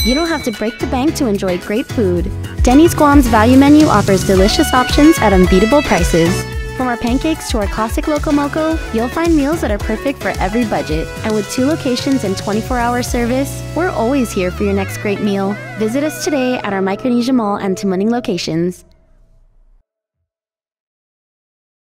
You don't have to break the bank to enjoy great food. Denny's Guam's value menu offers delicious options at unbeatable prices. From our pancakes to our classic Loco Moco, you'll find meals that are perfect for every budget. And with 2 locations and 24-hour service, we're always here for your next great meal. Visit us today at our Micronesia Mall and Tamuning locations.